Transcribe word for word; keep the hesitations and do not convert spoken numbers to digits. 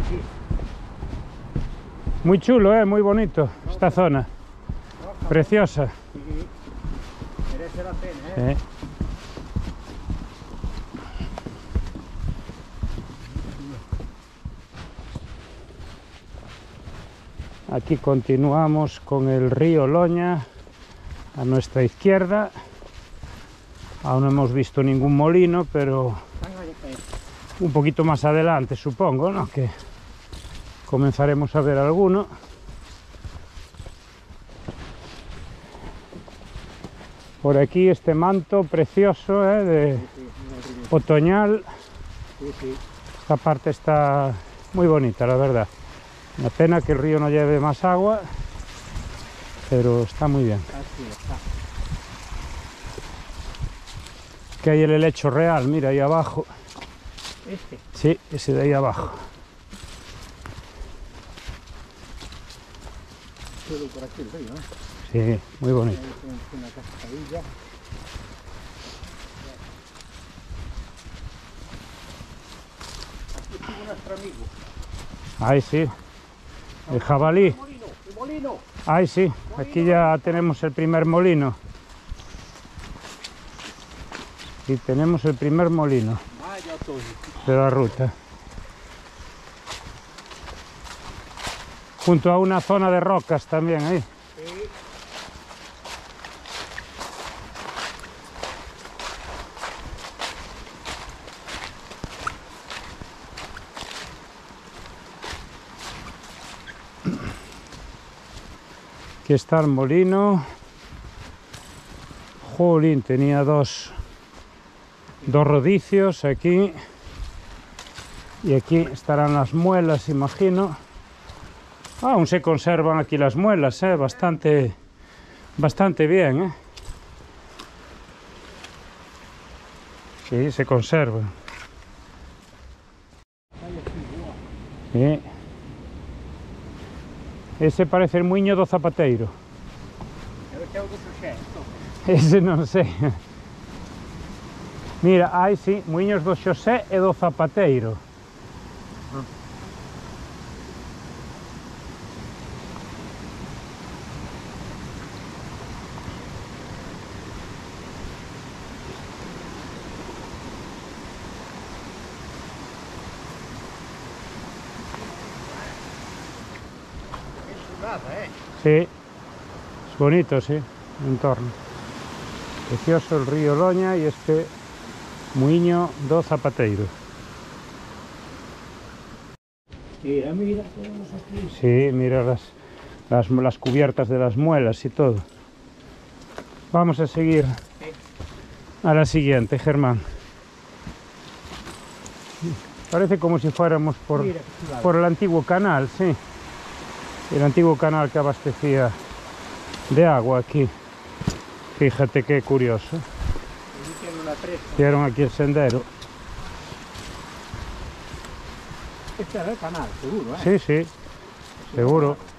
aquí. Muy chulo, ¿eh? Muy bonito esta zona. Preciosa. Sí, merece la pena, ¿eh? Sí. Aquí continuamos con el río Loña a nuestra izquierda. Aún no hemos visto ningún molino, pero un poquito más adelante supongo, ¿no?, que comenzaremos a ver alguno. Por aquí este manto precioso, ¿eh?, de otoñal. Sí, sí. Esta parte está muy bonita, la verdad. Una pena que el río no lleve más agua, pero está muy bien. Así está. Que hay el helecho real, mira ahí abajo. Este. Sí, ese de ahí abajo. Solo por aquí el río, ¿eh? Sí, muy bonito. Ahí tenemos una cascadilla. Aquí estuvo nuestro amigo. Ahí sí, el jabalí. El molino, el molino. Ahí sí, aquí ya tenemos el primer molino. Y tenemos el primer molino Vaya otoño. de la ruta. Junto a una zona de rocas también ahí. Sí. Aquí está el molino. Jolín, tenía dos, dos rodicios aquí. Y aquí estarán las muelas, imagino. Ah, aún se conservan aquí las muelas, ¿eh? Bastante, bastante bien, ¿eh? Sí, se conservan. Sí. Ese parece el muiño do zapateiro. Debe ser algo proxecto. Ese non sei. Mira, hai sí, muiños do Xosé e do Zapateiro. Es nada, ¿eh? Sí, es bonito, sí, el entorno. Precioso el río Loña y este muiño do Zapateiro. Mira, mira, tenemos aquí. Sí, mira las, las, las cubiertas de las muelas y todo. Vamos a seguir a la siguiente, Germán. Parece como si fuéramos por, Mira, claro. por el antiguo canal, sí. El antiguo canal que abastecía de agua aquí. Fíjate qué curioso. Aquí tiene una presa. Hicieron aquí el sendero. Este era el canal, seguro, ¿eh? Sí, sí, seguro.